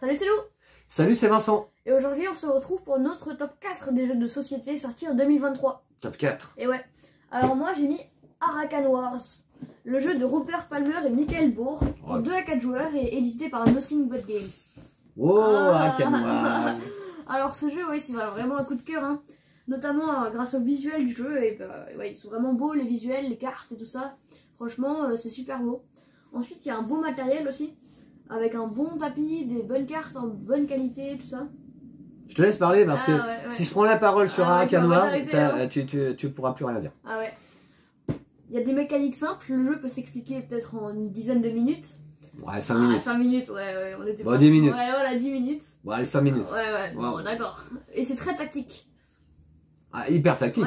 Salut c'est Lou. Salut, c'est Vincent. Et aujourd'hui on se retrouve pour notre top 4 des jeux de société sortis en 2023. Top 4. Et ouais. Alors moi j'ai mis Arakan Wars, le jeu de Rupert Palmer et Michael Bohr, pour 2 à 4 joueurs et édité par Nothing But Games. Oh, Arakan Wars. Alors ce jeu, oui, c'est vraiment un coup de cœur, hein. Notamment grâce au visuel du jeu. Et ouais, ils sont vraiment beaux les visuels, les cartes et tout ça. Franchement, c'est super beau. Ensuite, il y a un beau matériel aussi, avec un bon tapis, des bonnes cartes en bonne qualité, tout ça. Je te laisse parler parce que si je prends la parole sur Arakan Wars, tu pourras plus rien dire. Ah ouais. Il y a des mécaniques simples, le jeu peut s'expliquer peut-être en une dizaine de minutes. Ouais, 5 minutes. 5 minutes, ouais, on était bon, 10 minutes. Ouais, voilà, 10 minutes. Bon, allez, 5 minutes. Ouais, bon, d'accord. Et c'est très tactique. Ah, hyper tactique,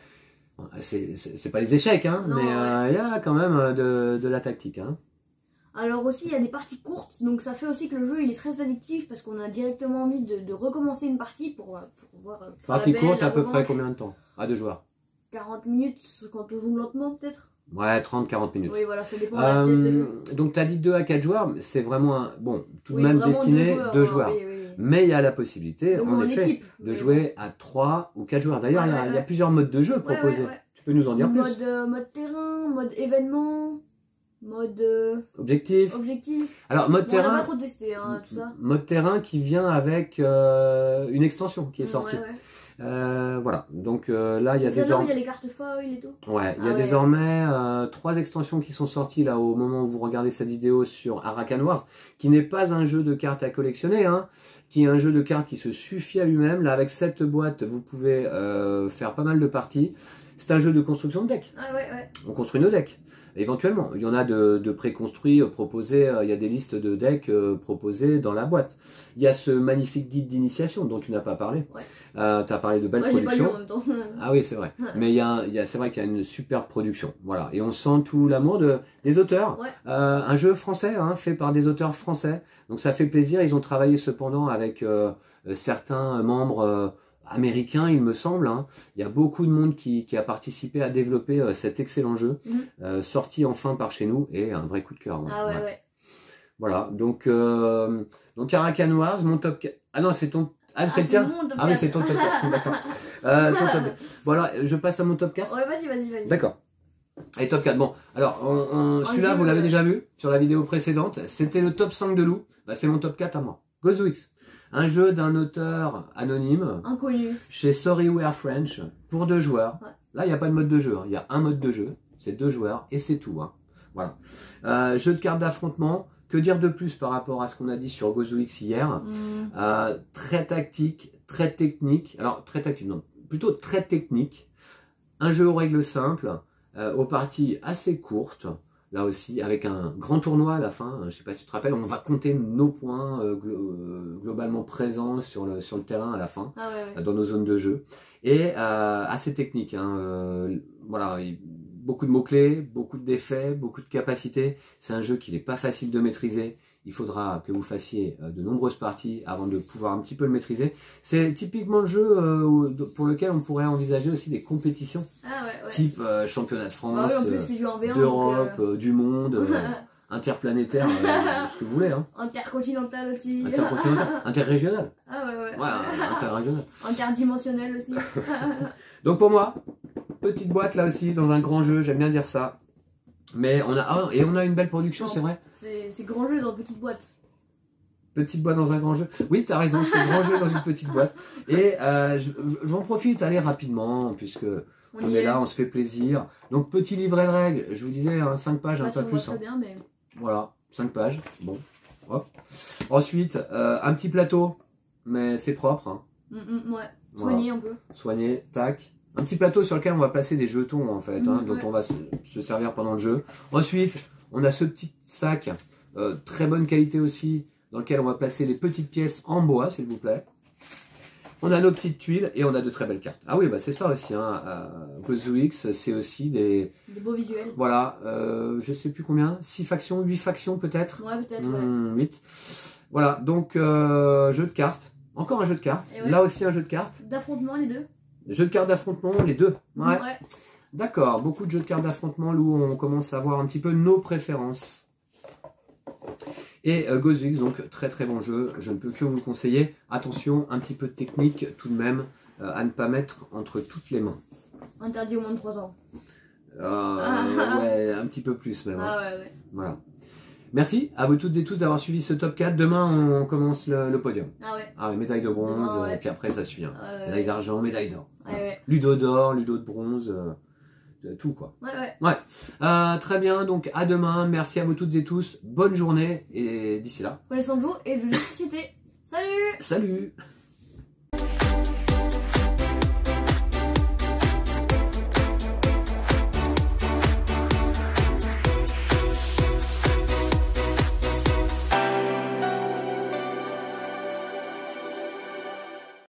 c'est pas les échecs, hein, non, mais il y a quand même de la tactique, hein. Alors aussi, il y a des parties courtes, donc ça fait aussi que le jeu il est très addictif parce qu'on a directement envie de recommencer une partie pour voir. Partie courte, à peu près combien de temps? À 2 joueurs? 40 minutes quand on joue lentement, peut-être. Ouais, 30-40 minutes. Oui, voilà, ça dépend de la tête de jeu. Donc, tu as dit 2 à 4 joueurs, c'est vraiment bon, tout de même destiné 2 joueurs. Oui. Mais il y a la possibilité, donc, en effet, de jouer à 3 ou 4 joueurs. D'ailleurs, il y a plusieurs modes de jeu proposés. Tu peux nous en dire plus? Mode terrain, mode événement, mode objectif. Alors, mode terrain. On n'a pas trop testé, hein, tout ça. Mode terrain qui vient avec une extension qui est sortie. Voilà, donc là il y a désormais. Il y a les cartes foil et tout. Ouais, il y a désormais 3 extensions qui sont sorties là au moment où vous regardez cette vidéo sur Arakan Wars, qui n'est pas un jeu de cartes à collectionner, hein, qui est un jeu de cartes qui se suffit à lui-même. Là, avec cette boîte, vous pouvez faire pas mal de parties. C'est un jeu de construction de deck. On construit nos decks. Éventuellement, il y en a de préconstruits proposés, il y a des listes de decks proposées dans la boîte. Il y a ce magnifique guide d'initiation dont tu n'as pas parlé. Tu as parlé de belle production. Ah oui, c'est vrai. Mais c'est vrai qu'il y a une superbe production. Voilà. Et on sent tout l'amour des auteurs. Un jeu français, hein, fait par des auteurs français. Donc ça fait plaisir. Ils ont travaillé cependant avec certains membres américain, il me semble, hein. Il y a beaucoup de monde qui a participé à développer cet excellent jeu, sorti enfin par chez nous, et un vrai coup de cœur. Hein. Voilà, donc Arakan Wars, mon top 4. Ah non, c'est ton... Ah, c'est le tien. Ah oui, c'est ton top 4, d'accord. Voilà, je passe à mon top 4. Ouais, vas-y. D'accord. Allez, top 4. Bon, alors, celui-là, vous l'avez déjà vu sur la vidéo précédente. C'était le top 5 de Lou. Bah, c'est mon top 4 à moi. GoZooX. Un jeu d'un auteur anonyme, inconnu, chez Sorry We Are French, pour 2 joueurs. Là, il n'y a pas de mode de jeu, hein. Il y a un mode de jeu, c'est 2 joueurs, et c'est tout. Hein. Voilà. Jeu de cartes d'affrontement, que dire de plus par rapport à ce qu'on a dit sur GoZooX hier? Très tactique, très technique, alors très tactique, non, plutôt très technique. Un jeu aux règles simples, aux parties assez courtes. Là aussi, avec un grand tournoi à la fin, je ne sais pas si tu te rappelles, on va compter nos points globalement présents sur le terrain à la fin, dans nos zones de jeu. Et assez technique, hein, voilà, beaucoup de mots-clés, beaucoup d'effets, beaucoup de capacités. C'est un jeu qui n'est pas facile de maîtriser. Il faudra que vous fassiez de nombreuses parties avant de pouvoir un petit peu le maîtriser. C'est typiquement le jeu pour lequel on pourrait envisager aussi des compétitions. Type championnat de France, d'Europe, du monde, interplanétaire, ce que vous voulez. Hein. Intercontinental aussi. Interrégional. Interrégional. Interdimensionnel aussi. Donc pour moi, petite boîte là aussi, dans un grand jeu, j'aime bien dire ça. Mais on a une belle production, c'est vrai. C'est grand jeu dans une petite boîte. Petite boîte dans un grand jeu. Oui, tu as raison, c'est grand jeu dans une petite boîte. Et j'en profite, allez rapidement, puisque on est là, on se fait plaisir. Donc petit livret de règles, je vous disais, hein, 5 pages, un peu plus. Très bien, mais... Voilà, 5 pages. Bon, hop. Ensuite, un petit plateau, mais c'est propre. Hein. Soigné un peu. Soigné, tac. Un petit plateau sur lequel on va placer des jetons en fait, hein, dont on va se servir pendant le jeu. Ensuite, on a ce petit sac, très bonne qualité aussi, dans lequel on va placer les petites pièces en bois, s'il vous plaît. On a nos petites tuiles et on a de très belles cartes. Ah oui, bah c'est ça aussi, hein. GoZooX, c'est aussi des beaux visuels. Voilà, je sais plus combien, 6 factions, 8 factions peut-être. Ouais, peut-être, 8. Voilà, donc jeu de cartes. Encore un jeu de cartes. Là aussi un jeu de cartes. D'affrontement, les deux. Jeux de cartes d'affrontement, les deux. D'accord, beaucoup de jeux de cartes d'affrontement où on commence à voir un petit peu nos préférences. Et Ghostwix, donc très très bon jeu, je ne peux que vous le conseiller. Attention, un petit peu de technique tout de même à ne pas mettre entre toutes les mains. Interdit au moins de 3 ans. Ouais, un petit peu plus même. Ah ouais. Voilà. Merci à vous toutes et tous d'avoir suivi ce top 4. Demain, on commence le podium. Ah ouais. Ah ouais, médaille de bronze, Demain, ouais. et puis après ça suit. Hein. Ouais. Médaille d'argent, médaille d'or. Ouais. Ludo d'or, ludo de bronze, tout quoi. Ouais. Très bien, donc à demain. Merci à vous toutes et tous. Bonne journée et d'ici là. Prenez soin de vous et de la société. Salut! Salut!